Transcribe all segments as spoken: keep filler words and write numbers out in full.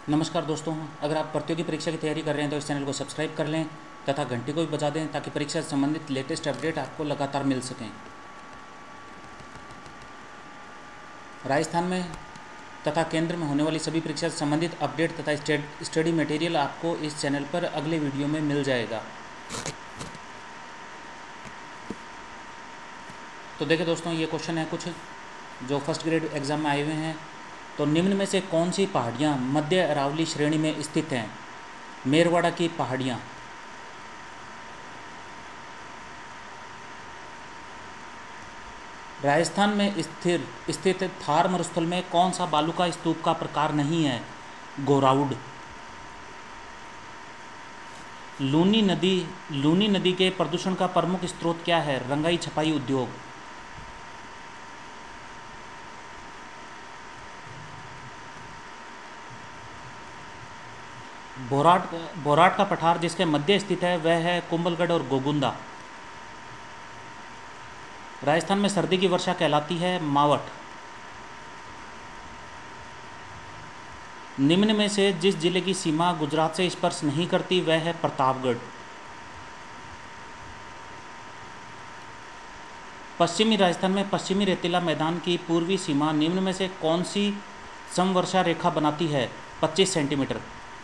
नमस्कार दोस्तों, अगर आप प्रतियोगी परीक्षा की तैयारी कर रहे हैं तो इस चैनल को सब्सक्राइब कर लें तथा घंटी को भी बजा दें ताकि परीक्षा से संबंधित लेटेस्ट अपडेट आपको लगातार मिल सकें। राजस्थान में तथा केंद्र में होने वाली सभी परीक्षा से संबंधित अपडेट तथा स्टडी मटेरियल आपको इस चैनल पर अगले वीडियो में मिल जाएगा। तो देखिए दोस्तों, ये क्वेश्चन है कुछ जो फर्स्ट ग्रेड एग्ज़ाम में आए हुए हैं। तो निम्न में से कौन सी पहाड़ियाँ मध्य अरावली श्रेणी में स्थित हैं? मेरवाड़ा की पहाड़ियाँ, राजस्थान में स्थिर स्थित थार मरुस्थल में कौन सा बालू का स्तूप का प्रकार नहीं है? गोराउड। लूनी नदी लूनी नदी के प्रदूषण का प्रमुख स्रोत क्या है? रंगाई छपाई उद्योग। बोराट बोराट का पठार जिसके मध्य स्थित है वह है कुंभलगढ़ और गोगुंदा। राजस्थान में सर्दी की वर्षा कहलाती है मावठ। निम्न में से जिस जिले की सीमा गुजरात से स्पर्श नहीं करती वह है प्रतापगढ़। पश्चिमी राजस्थान में पश्चिमी रेतीला मैदान की पूर्वी सीमा निम्न में से कौन सी समवर्षा रेखा बनाती है? पच्चीस सेंटीमीटर।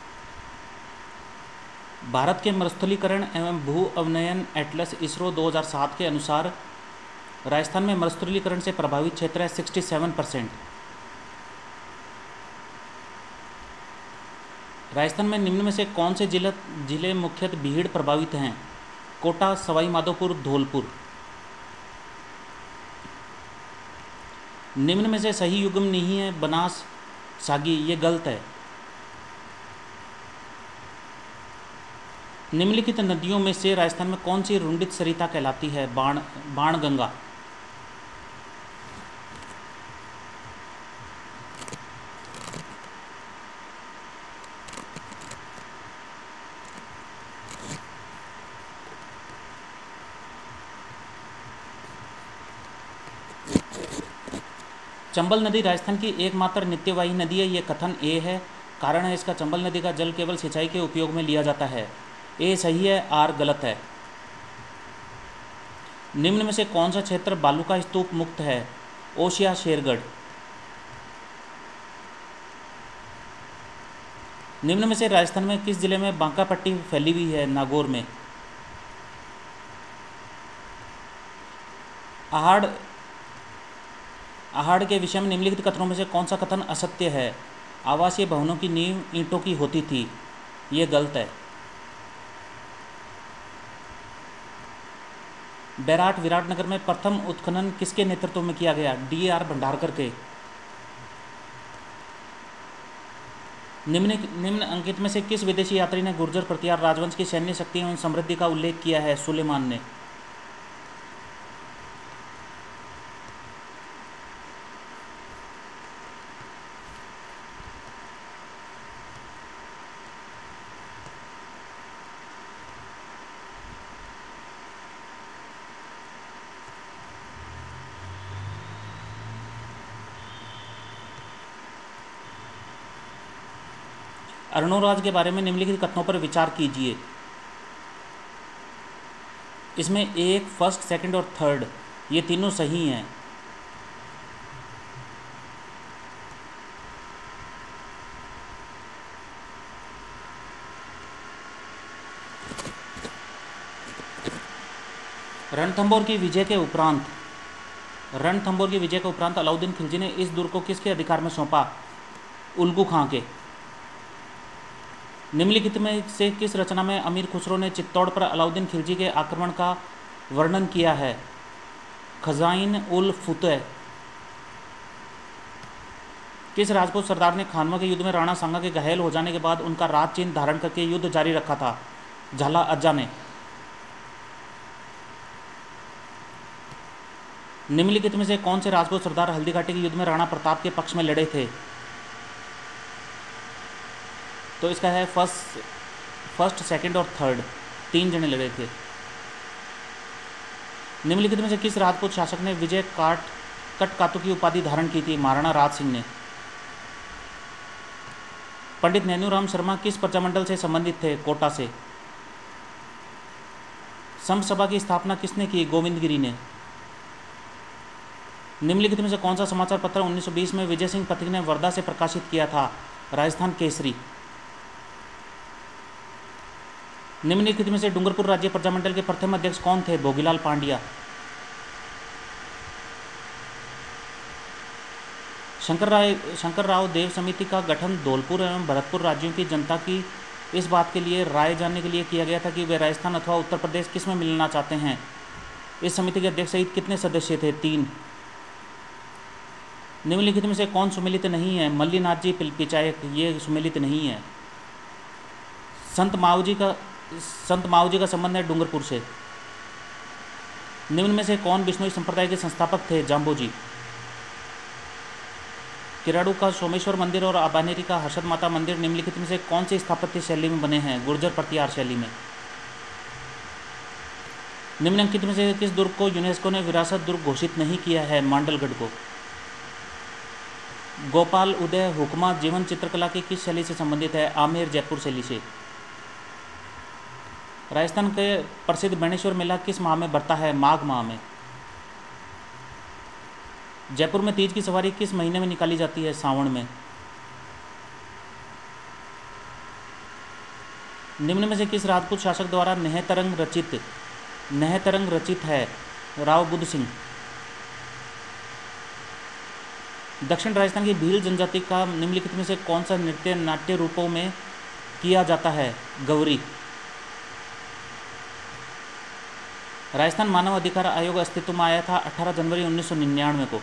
भारत के मरुस्थलीकरण एवं भू अवनयन एटलस इसरो दो हज़ार सात के अनुसार राजस्थान में मरुस्थलीकरण से प्रभावित क्षेत्र है सड़सठ परसेंट। राजस्थान में निम्न में से कौन से जिले जिले मुख्यतः भीड़ प्रभावित हैं? कोटा, सवाई माधोपुर, धौलपुर। निम्न में से सही युग्म नहीं है बनास सागी, ये गलत है। निम्नलिखित नदियों में से राजस्थान में कौन सी रुंडित सरिता कहलाती है? बाण बाणगंगा। चंबल नदी राजस्थान की एकमात्र नित्यवाही नदी है, ये कथन ए है। कारण है इसका चंबल नदी का जल केवल सिंचाई के उपयोग में लिया जाता है। ए सही है, आर गलत है। निम्न में से कौन सा क्षेत्र बालू का स्तूप मुक्त है? ओशिया, शेरगढ़। निम्न में से राजस्थान में किस जिले में बांका पट्टी फैली हुई है? नागौर में। आहड़ आहड़ के विषय में निम्नलिखित कथनों में से कौन सा कथन असत्य है? आवासीय भवनों की नींव ईंटों की होती थी, ये गलत है। बैराट विराटनगर में प्रथम उत्खनन किसके नेतृत्व में किया गया? डी आर भंडारकर के। निम्न निम्न अंकित में से किस विदेशी यात्री ने गुर्जर प्रतिहार राजवंश की सैन्य शक्ति एवं समृद्धि का उल्लेख किया है? सुलेमान ने। अर्णोराज के बारे में निम्नलिखित कथनों पर विचार कीजिए। इसमें एक, फर्स्ट, सेकंड और थर्ड ये तीनों सही हैं। रणथंभौर की विजय के उपरांत रणथंभौर की विजय के उपरांत अलाउद्दीन खिलजी ने इस दुर्ग को किसके अधिकार में सौंपा? उल्गू खां के। निम्नलिखित में से किस रचना में अमीर खुसरो ने चित्तौड़ पर अलाउद्दीन खिलजी के आक्रमण का वर्णन किया है? खजाइन उल फुतह। किस राजपूत सरदार ने खानवा के युद्ध में राणा सांगा के घायल हो जाने के बाद उनका राज चिन्ह धारण करके युद्ध जारी रखा था? झाला अज्जा ने। निम्नलिखित में से कौन से राजपूत सरदार हल्दीघाटी के युद्ध में राणा प्रताप के पक्ष में लड़े थे? तो इसका है फर्स्ट फर्स्ट सेकंड और थर्ड, तीन जने लड़े थे। निम्नलिखित में से किस राजपूत शासक ने विजय काट कटकातु की उपाधि धारण की थी? महाराणा राज सिंह ने। पंडित नैनूराम शर्मा किस प्रजामंडल से संबंधित थे? कोटा से। संत सभा की स्थापना किसने की? गोविंद गिरी ने। निम्नलिखित में से कौन सा समाचार पत्र उन्नीस सौ बीस में विजय सिंह पथिक ने वर्धा से प्रकाशित किया था? राजस्थान केसरी। निम्नलिखित में से डूंगरपुर राज्य प्रजामंडल के प्रथम अध्यक्ष कौन थे? भोगीलाल पांड्या। शंकर राय शंकर राव देव समिति का गठन धौलपुर एवं भरतपुर राज्यों की जनता की इस बात के लिए राय जानने के लिए किया गया था कि वे राजस्थान अथवा उत्तर प्रदेश किस में मिलना चाहते हैं। इस समिति के अध्यक्ष सहित कितने सदस्य थे? तीन। निम्नलिखित में से कौन सुमेलित नहीं है? मल्लीनाथ जी पिचायक, ये सुमेलित नहीं है। संत माऊजी का संत माऊजी का संबंध है डूंगरपुर से। निम्न में से कौन बिश्नोई संप्रदाय के संस्थापक थे? जाम्बोजी। किराड़ू का सोमेश्वर मंदिर और आबानेरी का हर्षद माता मंदिर निम्नलिखित में से कौन सी स्थापत्य शैली में बने हैं? गुर्जर प्रतिहार शैली में। निम्नलिखित में से किस दुर्ग को यूनेस्को ने विरासत दुर्ग घोषित नहीं किया है? मांडलगढ़ को। गोपाल उदय हुक्मा जीवन चित्रकला की किस शैली से संबंधित है? आमेर जयपुर शैली से। राजस्थान के प्रसिद्ध बेणेश्वर मेला किस माह में बढ़ता है? माघ माह में। जयपुर में तीज की सवारी किस महीने में निकाली जाती है? सावन में। निम्न में से किस राजपूत शासक द्वारा नेहतरंग रचित नेहतरंग रचित है? राव बुद्ध सिंह। दक्षिण राजस्थान की भील जनजाति का निम्नलिखित में से कौन सा नृत्य नाट्य रूपों में किया जाता है? गौरी। राजस्थान मानव अधिकार आयोग अस्तित्व में आया था अठारह जनवरी उन्नीस सौ निन्यानवे को।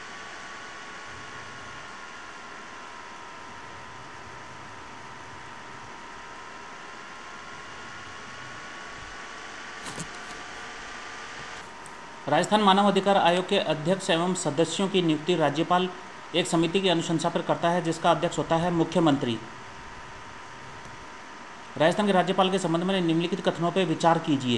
राजस्थान मानव अधिकार आयोग के अध्यक्ष एवं सदस्यों की नियुक्ति राज्यपाल एक समिति की अनुशंसा पर करता है जिसका अध्यक्ष होता है मुख्यमंत्री। राजस्थान के राज्यपाल के संबंध में निम्नलिखित कथनों पर विचार कीजिए।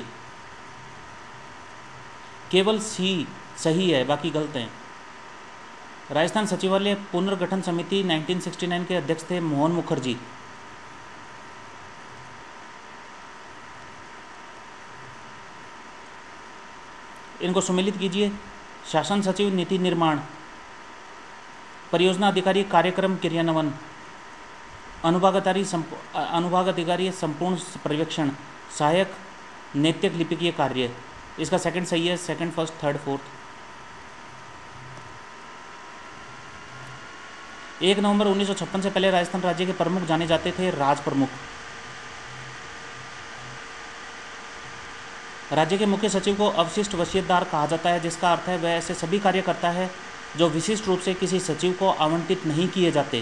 केवल सी सही है, बाकी गलत हैं। राजस्थान सचिवालय पुनर्गठन समिति उन्नीस सौ उनहत्तर के अध्यक्ष थे मोहन मुखर्जी। इनको सम्मिलित कीजिए। शासन सचिव नीति निर्माण, परियोजना अधिकारी कार्यक्रम क्रियान्वयन, अनुभागाधिकारी अनुभागाधिकारी संपूर्ण पर्यवेक्षण, सहायक नैतिक लिपिकीय कार्य। इसका सेकंड सही है, सेकंड, फर्स्ट, थर्ड, फोर्थ। एक नवंबर उन्नीस सौ छप्पन से पहले राजस्थान राज्य के प्रमुख जाने जाते थे राज प्रमुख। राज्य के मुख्य सचिव को अवशिष्ट वसीयतदार कहा जाता है, जिसका अर्थ है वह ऐसे सभी कार्य करता है जो विशिष्ट रूप से किसी सचिव को आवंटित नहीं किए जाते।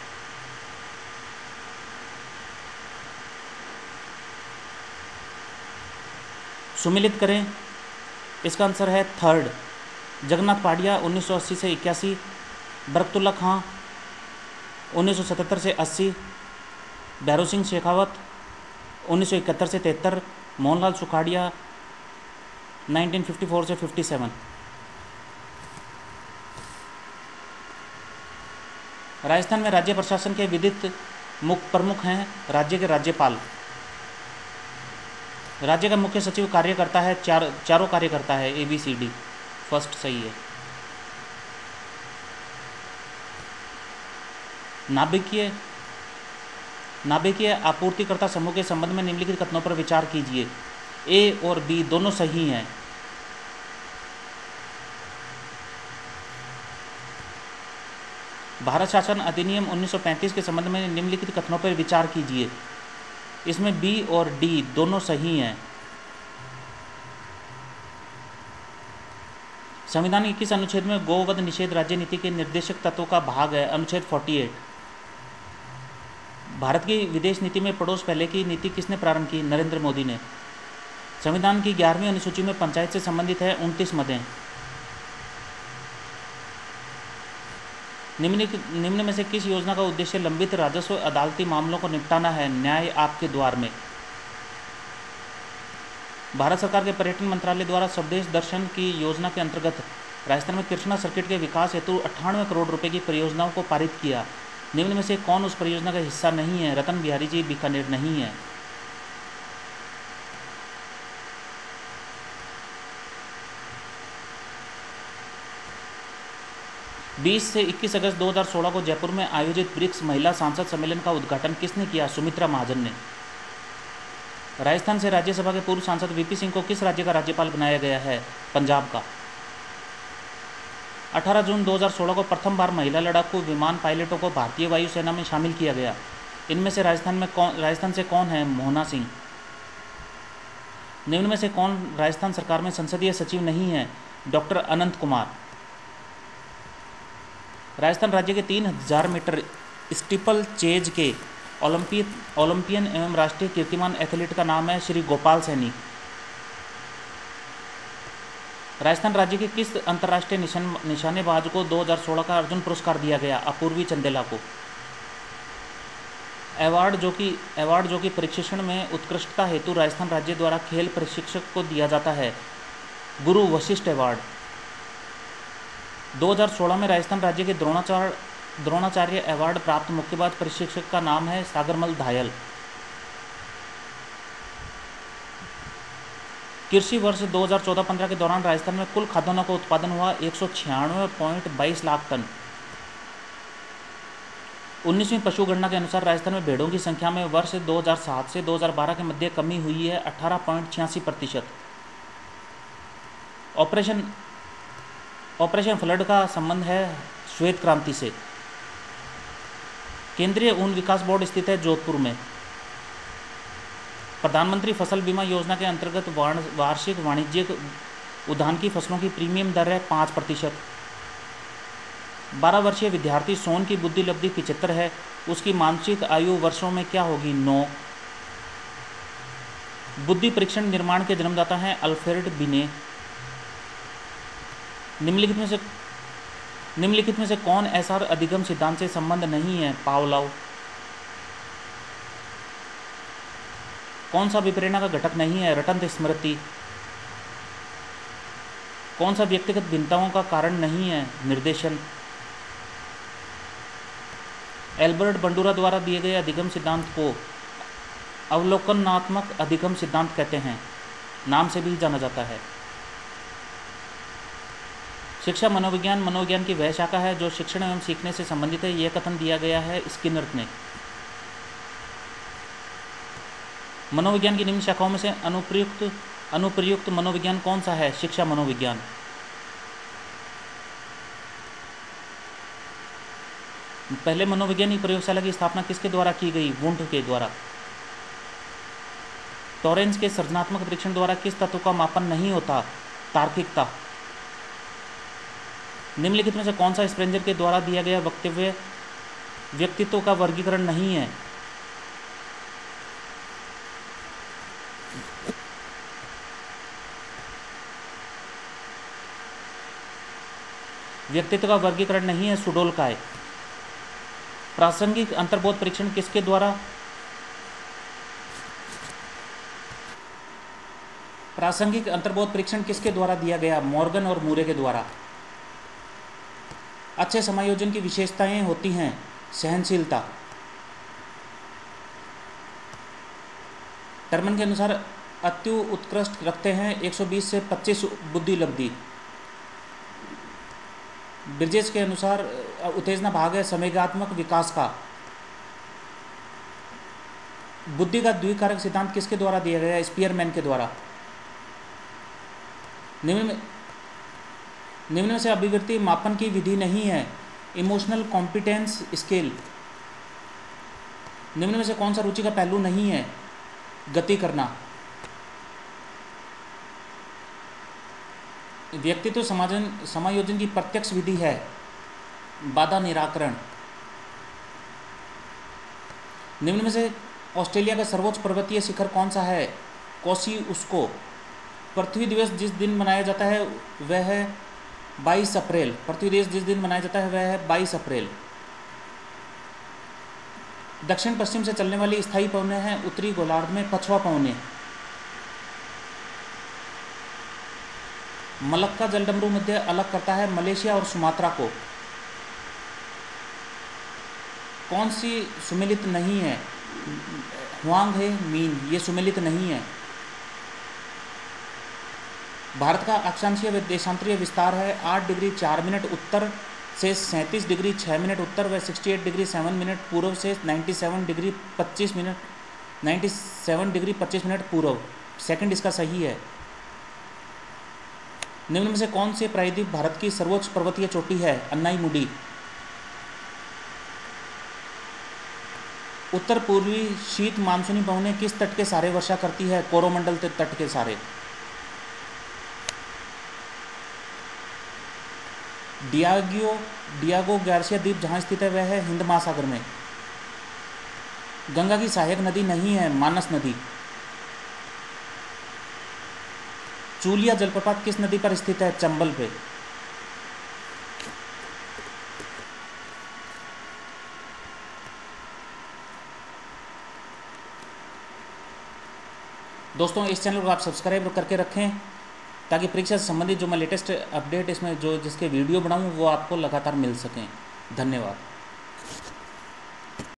सुमिलित करें। इसका आंसर है थर्ड। जगन्नाथ पाडिया उन्नीस सौ अस्सी से इक्यासी, बरकतुल्ला खां उन्नीस सौ सतहत्तर से अस्सी, भैरव सिंह शेखावत उन्नीस सौ इकहत्तर से तिहत्तर, मोहनलाल सुखाड़िया उन्नीस सौ चौवन से सत्तावन। राजस्थान में राज्य प्रशासन के विधित मुख्य प्रमुख हैं राज्य के राज्यपाल। राज्य का मुख्य सचिव कार्य करता है चार चारों कार्य करता है, A B C D. First सही है। नाभिकीय नाभिकीय आपूर्तिकर्ता समूह के संबंध में निम्नलिखित कथनों पर विचार कीजिए। ए और बी दोनों सही हैं। भारत शासन अधिनियम उन्नीस सौ पैंतीस के संबंध में निम्नलिखित कथनों पर विचार कीजिए। इसमें बी और डी दोनों सही हैं। संविधान के किस अनुच्छेद में गोवध निषेध राज्य नीति के निर्देशक तत्वों का भाग है? अनुच्छेद अड़तालीस। भारत की विदेश नीति में पड़ोस पहले की नीति किसने प्रारंभ की? नरेंद्र मोदी ने। संविधान की ग्यारहवीं अनुसूची में पंचायत से संबंधित है उनतीस मदें। निम्न निम्न में से किस योजना का उद्देश्य लंबित राजस्व अदालती मामलों को निपटाना है? न्याय आपके द्वार में। भारत सरकार के पर्यटन मंत्रालय द्वारा स्वदेश दर्शन की योजना के अंतर्गत राजस्थान में कृष्णा सर्किट के विकास हेतु अट्ठानवे करोड़ रुपए की परियोजनाओं को पारित किया। निम्न में से कौन उस परियोजना का हिस्सा नहीं है? रतन बिहारी जी बीकानेर नहीं है। बीस से इक्कीस अगस्त दो हज़ार सोलह को जयपुर में आयोजित ब्रिक्स महिला सांसद सम्मेलन का उद्घाटन किसने किया? सुमित्रा महाजन ने। राजस्थान से राज्यसभा के पूर्व सांसद वीपी सिंह को किस राज्य का राज्यपाल बनाया गया है? पंजाब का। अठारह जून दो हज़ार सोलह को प्रथम बार महिला लड़ाकू विमान पायलटों को भारतीय वायुसेना में शामिल किया गया। इनमें से राजस्थान में कौन राजस्थान से कौन है? मोहना सिंह। निम्न में से कौन राजस्थान सरकार में संसदीय सचिव नहीं है? डॉक्टर अनंत कुमार। राजस्थान राज्य के तीन हजार मीटर स्टीपल चेज के ओलंपिक ओलंपियन एवं राष्ट्रीय कीर्तिमान एथलीट का नाम है श्री गोपाल सैनी। राजस्थान राज्य के किस अंतर्राष्ट्रीय निशान निशानेबाज को दो हज़ार सोलह का अर्जुन पुरस्कार दिया गया? अपूर्वी चंदेला को। अवार्ड जो कि अवार्ड जो कि प्रशिक्षण में उत्कृष्टता हेतु राजस्थान राज्य द्वारा खेल प्रशिक्षक को दिया जाता है, गुरु वशिष्ठ अवार्ड। दो हज़ार सोलह में राजस्थान राज्य के द्रोणाचार्य द्रोणाचार्य अवार्ड प्राप्त मुक्केबाज प्रशिक्षक का नाम है सागरमल धायल। कृषि वर्ष दो हज़ार चौदह पंद्रह के दौरान राजस्थान में कुल खाद्यान्नों का उत्पादन हुआ एक सौ छियानवे पॉइंट बाईस लाख टन। उन्नीसवीं पशु गणना के अनुसार राजस्थान में भेड़ों की संख्या में वर्ष दो हज़ार सात से दो हज़ार बारह के मध्य कमी हुई है अठारह पॉइंट छियासी प्रतिशत। ऑपरेशन ऑपरेशन फ्लड का संबंध है श्वेत क्रांति से। केंद्रीय ऊन विकास बोर्ड स्थित है जोधपुर में। प्रधानमंत्री फसल बीमा योजना के अंतर्गत वार्षिक वाणिज्यिक उद्यान की फसलों की प्रीमियम दर है पाँच प्रतिशत। बारह वर्षीय विद्यार्थी सोन की बुद्धि लब्धि पिचहत्तर है, उसकी मानसिक आयु वर्षों में क्या होगी? नौ। बुद्धि परीक्षण निर्माण के जन्मदाता हैं अल्फ्रेड बिने। निम्नलिखित में से निम्नलिखित में से कौन एसआर अधिगम सिद्धांत से संबंध नहीं है? पावलोव। कौन सा विप्रेरणा का घटक नहीं है? रटंत स्मृति। कौन सा व्यक्तिगत भिन्नताओं का कारण नहीं है? निर्देशन। एल्बर्ट बंडूरा द्वारा दिए गए अधिगम सिद्धांत को अवलोकनात्मक अधिगम सिद्धांत कहते हैं, नाम से भी जाना जाता है। शिक्षा मनोविज्ञान मनोविज्ञान की वह शाखा है जो शिक्षण एवं सीखने से संबंधित है, यह कथन दिया गया है स्किनर ने। मनोविज्ञान की निम्न शाखाओं में से अनुप्रयुक्त अनुप्रयुक्त मनोविज्ञान कौन सा है? शिक्षा मनोविज्ञान। पहले मनोविज्ञानिक प्रयोगशाला की स्थापना किसके द्वारा की गई? वुंट के द्वारा। टॉरेंस के सृजनात्मक परीक्षण द्वारा किस तत्व का मापन नहीं होता? तार्किकता। निम्नलिखित में से कौन सा स्प्रेंजर के द्वारा दिया गया वक्तव्य व्यक्तित्व का वर्गीकरण नहीं है? व्यक्तित्व का वर्गीकरण नहीं है, सुडोल का है। प्रासंगिक अंतर्बोध परीक्षण किसके द्वारा प्रासंगिक अंतर्बोध परीक्षण किसके द्वारा दिया गया? मॉर्गन और मूरे के द्वारा। अच्छे समायोजन की विशेषताएं होती हैं सहनशीलता। टर्मन के अनुसार अत्यु उत्कृष्ट रखते हैं एक सौ बीस से पच्चीस बुद्धि लब्धि। ब्रिजेश के अनुसार उत्तेजना भाग है संवेगात्मक विकास का। बुद्धि का द्विकारक सिद्धांत किसके द्वारा दिया गया है? स्पीयरमैन के द्वारा। निम्न में निम्न में से अभिव्यक्ति मापन की विधि नहीं है? Emotional competence scale. निम्न में से कौन सा रुचि का पहलू नहीं है? गति करना। व्यक्तित्व समायोजन समायोजन की प्रत्यक्ष विधि है बाधा निराकरण। निम्न में से ऑस्ट्रेलिया का सर्वोच्च पर्वतीय शिखर कौन सा है? कोसी उसको। पृथ्वी दिवस जिस दिन मनाया जाता है वह है बाईस अप्रैल। पृथ्वी दिवस जिस दिन मनाया जाता है वह है बाईस अप्रैल। दक्षिण पश्चिम से चलने वाली स्थायी पवनें हैं उत्तरी गोलार्ध में पछवा पवनें। मलक्का जलडमरू मध्य अलग करता है मलेशिया और सुमात्रा को। कौन सी सुमेलित नहीं है? हुआंग है, मीन, ये सुमेलित नहीं है। भारत का अक्षांशीय व देशांतरीय विस्तार है आठ डिग्री चार मिनट उत्तर से सैंतीस डिग्री छः मिनट उत्तर व अड़सठ डिग्री सात मिनट पूर्व से सत्तानवे डिग्री पच्चीस मिनट सत्तानवे डिग्री पच्चीस मिनट पूर्व। सेकंड इसका सही है। निम्न में से कौन से प्रायद्वीप भारत की सर्वोच्च पर्वतीय चोटी है? अन्नाईमुडी। उत्तर पूर्वी शीत मानसूनी पवनें किस तट के सहारे वर्षा करती है? कोरोमंडल तट के सहारे। डियागो डियागो गार्सिया द्वीप जहाँ स्थित है वह है हिंद महासागर में। गंगा की सहायक नदी नहीं है, मानस नदी। चूलिया जलप्रपात किस नदी पर स्थित है? चंबल पे। दोस्तों इस चैनल को आप सब्सक्राइब करके रखें ताकि परीक्षा से संबंधित जो मैं लेटेस्ट अपडेट इसमें जो जिसके वीडियो बनाऊं वो आपको लगातार मिल सकें। धन्यवाद।